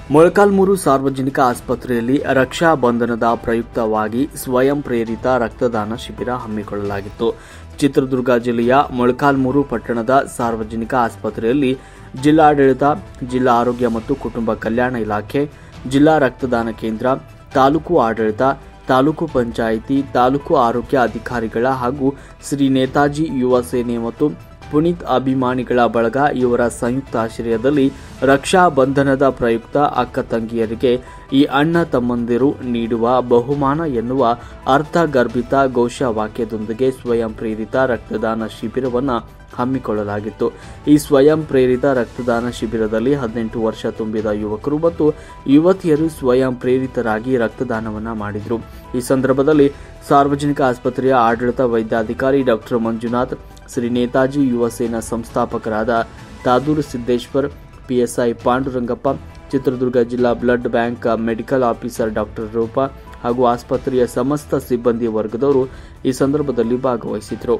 ಮೊಳಕಾಲ್ಮೂರು ಸಾರ್ವಜನಿಕ ಆಸ್ಪತ್ರೆಯಲ್ಲಿ ರಕ್ಷಾ ಬಂಧನದ ಪ್ರಯುಕ್ತವಾಗಿ ಸ್ವಯಂ ಪ್ರೇರಿತ ರಕ್ತದಾನ ಶಿಬಿರ ಹಮ್ಮಿಕೊಳ್ಳಲಾಗಿತ್ತು. ಚಿತ್ರದುರ್ಗ ಜಿಲ್ಲೆಯ ಮೊಳಕಾಲ್ಮೂರು ಪಟ್ಟಣದ ಸಾರ್ವಜನಿಕ ಆಸ್ಪತ್ರೆಯಲ್ಲಿ ಜಿಲ್ಲಾಡಳಿತ, ಜಿಲ್ಲಾ ಆರೋಗ್ಯ ಮತ್ತು ಕುಟುಂಬ ಕಲ್ಯಾಣ ಇಲಾಖೆ, ಜಿಲ್ಲಾ ರಕ್ತದಾನ ಕೇಂದ್ರ, ತಾಲೂಕು ಆಡಳಿತ, ತಾಲೂಕು ಪಂಚಾಯಿತಿ, ತಾಲೂಕು ಆರೋಗ್ಯ ಅಧಿಕಾರಿಗಳ ಹಾಗೂ ಶ್ರೀ ನೇತಾಜಿ ಯುವ ಸೇನೆ ಮತ್ತು ಪುನೀತ್ ಅಭಿಮಾನಿಗಳ ಬಳಗ ಇವರ ಸಂಯುಕ್ತ ಆಶ್ರಯದಲ್ಲಿ ರಕ್ಷಾ ಬಂಧನದ ಪ್ರಯುಕ್ತ ಅಕ್ಕ ತಂಗಿಯರಿಗೆ ಈ ಅಣ್ಣ ತಮ್ಮಂದಿರು ನೀಡುವ ಬಹುಮಾನ ಎನ್ನುವ ಅರ್ಥಗರ್ಭಿತ ಘೋಷವಾಕ್ಯದೊಂದಿಗೆ ಸ್ವಯಂ ಪ್ರೇರಿತ ರಕ್ತದಾನ ಶಿಬಿರವನ್ನು ಹಮ್ಮಿಕೊಳ್ಳಲಾಗಿತ್ತು. ಈ ಸ್ವಯಂ ಪ್ರೇರಿತ ರಕ್ತದಾನ ಶಿಬಿರದಲ್ಲಿ 18 ವರ್ಷ ತುಂಬಿದ ಯುವಕರು ಮತ್ತು ಯುವತಿಯರು ಸ್ವಯಂ ಪ್ರೇರಿತರಾಗಿ ರಕ್ತದಾನವನ್ನು ಮಾಡಿದರು. ಈ ಸಂದರ್ಭದಲ್ಲಿ ಸಾರ್ವಜನಿಕ ಆಸ್ಪತ್ರೆಯ ಆಡಳಿತ ವೈದ್ಯಾಧಿಕಾರಿ ಡಾಕ್ಟರ್ ಮಂಜುನಾಥ್, ಶ್ರೀ ನೇತಾಜಿ ಯುವ ಸೇನಾ ಸಂಸ್ಥಾಪಕರಾದ ತಾದೂರು ಸಿದ್ದೇಶ್ವರ್, ಪಿಎಸ್ಐ ಪಾಂಡುರಂಗಪ್ಪ, ಚಿತ್ರದುರ್ಗ ಜಿಲ್ಲಾ blood bank medical officer doctor Roopa ಹಾಗೂ ಆಸ್ಪತ್ರೆಯ ಸಮಸ್ತ ಸಿಬ್ಬಂದಿ ವರ್ಗದವರು ಈ ಸಂದರ್ಭದಲ್ಲಿ ಭಾಗವಹಿಸಿದರು.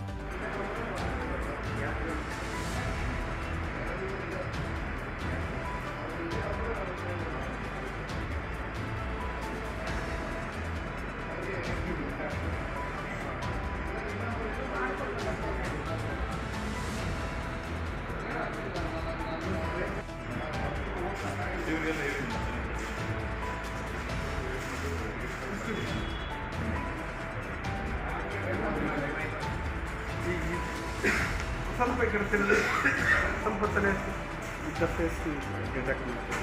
ಸ್ವಲ್ಪ ಈ ಕಡೆ ತಿರುಗಿ ಸ್ವಲ್ಪ ತಲೆ ಫೇಸ್ ಡಿಟೆಕ್ಟ್ ಮಾಡ್ತೀವಿ.